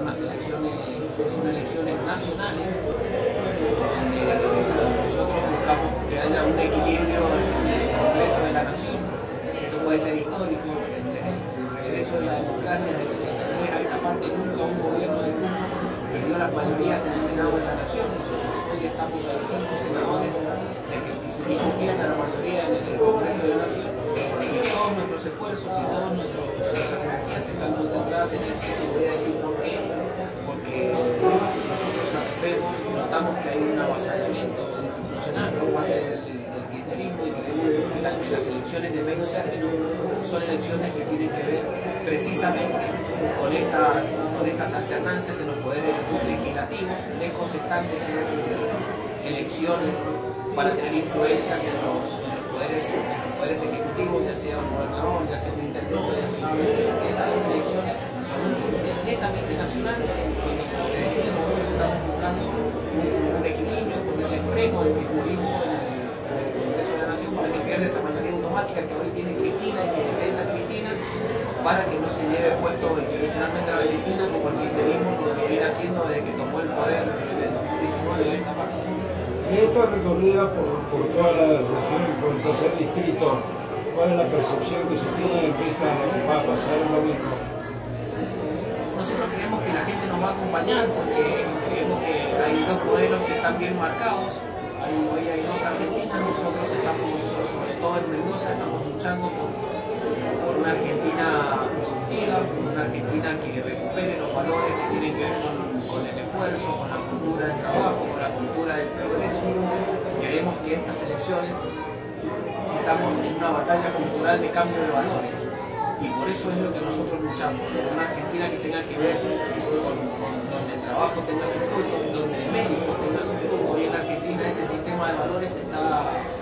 son elecciones nacionales, donde nosotros buscamos que haya un equilibrio en el Congreso de la Nación. Esto puede ser histórico, desde el regreso de la democracia del 83 a esta parte nunca un gobierno del mundo perdió las mayorías en el Senado de la Nación. Nosotros hoy estamos a 5 senadores de que el kirchnerismo pierda la mayoría en el Congreso de la Nación, y todos nuestros esfuerzos y todas nuestras energías están concentradas en eso. Y voy a decir por qué. Porque nosotros vemos y notamos que hay un avasallamiento institucional por parte del kirchnerismo, y creemos que las elecciones de medio término son elecciones que tienen que ver precisamente con estas alternancias en los poderes legislativos. Lejos están de ser elecciones para tener influencias en los poderes ejecutivos, ya sea un gobernador, ya sea un intendente, ya sea un presidente. Estas son elecciones netamente nacional, donde, como te decía, nosotros estamos buscando un equilibrio, ponerle freno al kirchnerismo en el Congreso de la Nación para que pierda esa mayoría automática que hoy tiene Cristina y que intenta Cristina, para que no se lleve puesto institucionalmente a la Argentina como el kirchnerismo lo viene haciendo desde que tomó el poder en el 2019 de esta parte. Y esta recorrida por toda la región, por el tercer distrito, ¿cuál es la percepción que se tiene de que esta va a pasar lo mismo? Nosotros creemos que la gente nos va a acompañar, porque creemos que hay dos modelos que están bien marcados. Hoy hay dos Argentinas. Nosotros estamos, sobre todo en Mendoza, estamos luchando por una Argentina productiva, por una Argentina que recupere los valores que tienen que ver con el esfuerzo, con la cultura del trabajo, con la cultura del progreso. Creemos que estas elecciones estamos en una batalla cultural de cambio de valores. Y por eso es lo que nosotros luchamos, por una Argentina que tenga que ver con donde el trabajo tenga su fruto, donde el mérito tenga su fruto. Hoy en Argentina ese sistema de valores está